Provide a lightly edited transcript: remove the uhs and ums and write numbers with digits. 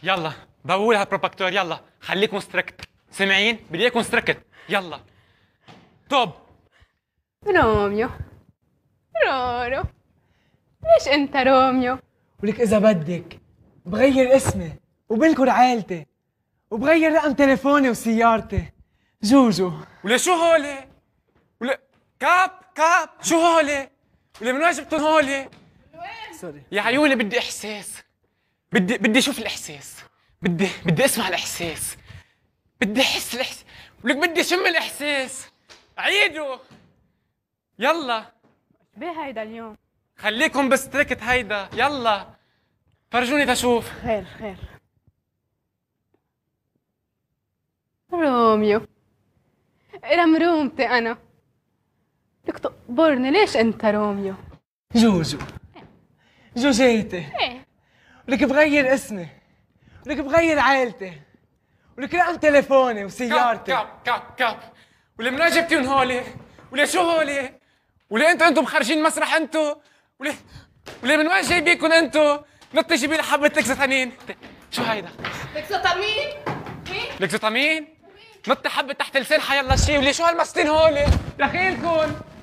يلا بقولها بروباكتور، يلا خليكم ستريكت، سامعين؟ بدي اياكم ستريكت، يلا. توب. روميو. رورو. ليش انت روميو؟ ولك اذا بدك بغير اسمي وبنكر عائلتي وبغير رقم تليفوني وسيارتي. جوجو. ولا شو هولي؟ ولا كاب شو هولي؟ ولا من وين جبتوا هولي؟ سوري يا عيوني بدي احساس، بدي اشوف الاحساس، بدي اسمع الاحساس، بدي احس الاحساس، ولك بدي اشم الاحساس. عيدوا يلا. بيه هيدا اليوم؟ خليكم بستريكت هيدا، يلا فرجوني تشوف. خير خير. روميو، رمرومتي أنا. بدك تقبرني، ليش أنت روميو؟ جوجو. جوجيتي. إيه؟ ولك بغير اسمي ولك بغير عائلتي ولك رقم تليفوني وسيارتي. كاب ولا من وين جبتيهم هولي؟ ولا شو هولي؟ ولا انتم خارجين مسرح انتم؟ ولا من وين جايبيكم انتم؟ نطي جيبي لي حبة لكزوتامين. شو هيدا؟ لكزوتامين؟ لكزوتامين؟ نطي حبة تحت لسان حيالله شي. ولا شو هالمسطين هولي؟ دخيلكم